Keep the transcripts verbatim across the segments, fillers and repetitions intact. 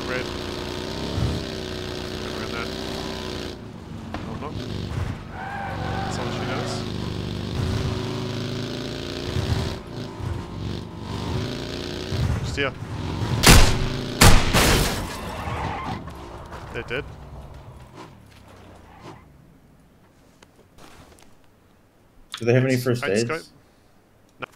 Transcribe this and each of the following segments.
red. Around that. No, I'm not. Someone shoot at us. Just here. They're dead. Do they have any first Eight aids? scope. No.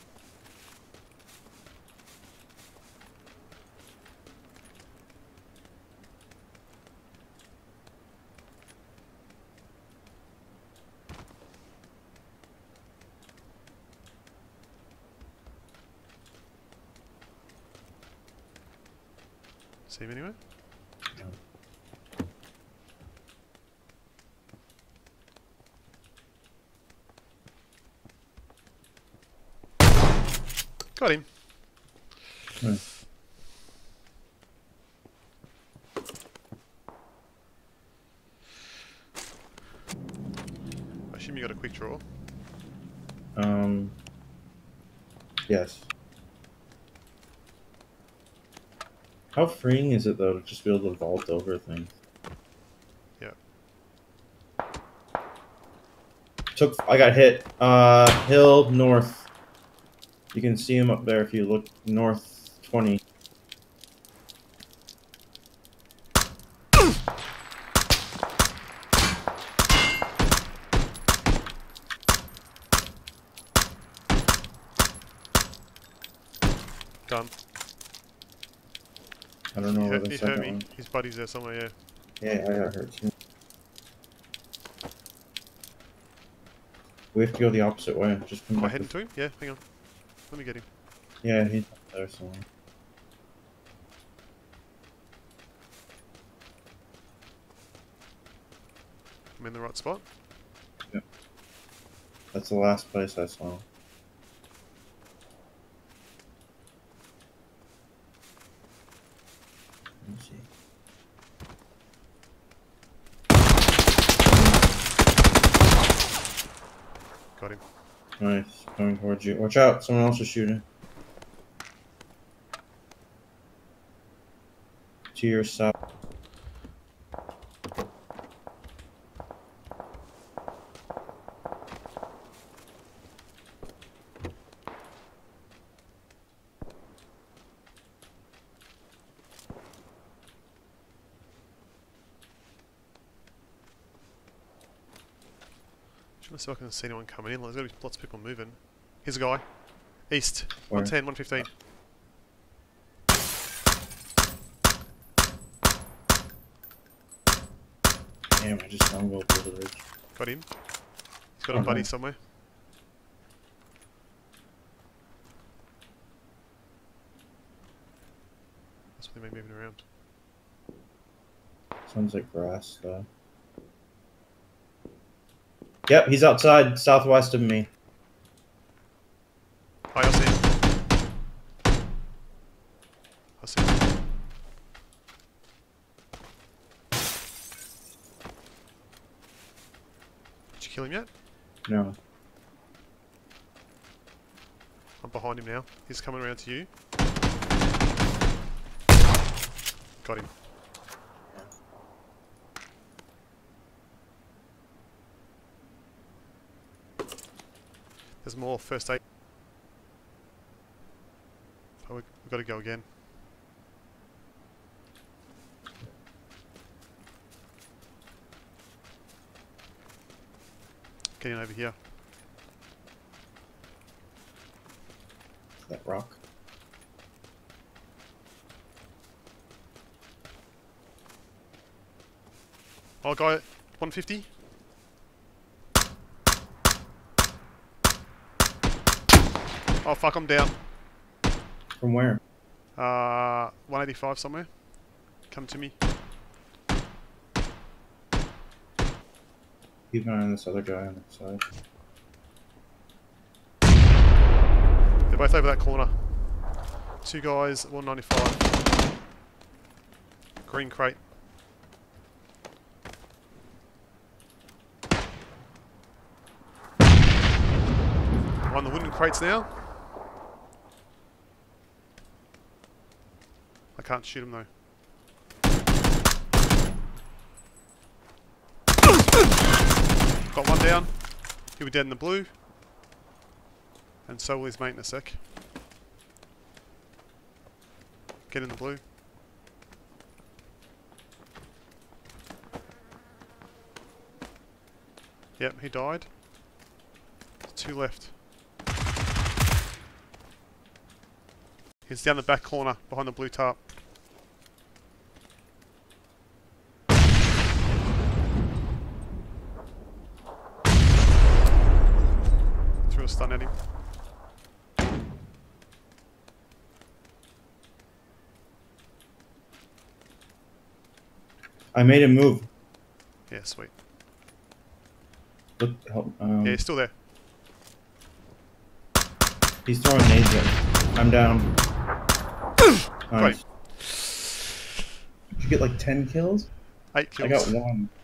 See him anywhere? No. Got him. Nice. I assume you got a quick draw. Um. Yes. How freeing is it though to just be able to vault over things? Yeah. Took. I got hit. Uh, hill north. You can see him up there if you look north twenty. Done. I don't know He where hurt, the he second hurt me. one. His buddy's there somewhere, yeah. Yeah, I got hurt too. We have to go the opposite way. Just come Am I back. heading With... to him? Yeah, hang on. Let me get him. Yeah, he's up there somewhere. I'm in the right spot. Yep. That's the last place I saw him. Let me see. Got him. Nice. Coming towards you. Watch out, someone else is shooting. To your south. Trying to see if I can see anyone coming in. There's got to be lots of people moving. Here's a guy. East. Where? one ten, one fifteen. Damn, I just stumbled over the ridge. Got him. He's got a Oh, buddy nice. somewhere. That's what they may be moving around. Sounds like grass though. Yep, he's outside, southwest of me. Hi, I see him. I see him. Did you kill him yet? No. I'm behind him now. He's coming around to you. Got him. There's more first aid. Oh, we- we've got to go again. Getting over here. That rock. Oh, guy, one fifty. Oh fuck, I'm down. From where? Uh, one eighty-five somewhere. Come to me. Keep an eye on this other guy on the side. They're both over that corner. Two guys, one ninety-five. Green crate. On the wooden crates now. I can't shoot him though. Got one down. He'll be dead in the blue. And so will his mate in a sec. Get in the blue. Yep, he died. There's two left. He's down the back corner behind the blue tarp. Threw a stun at him. I made him move. Yeah, sweet. Look, help, um, Yeah, he's still there. he's throwing nades at me. I'm down. Nice. Great. Did you get like ten kills? Eight I kills. got one.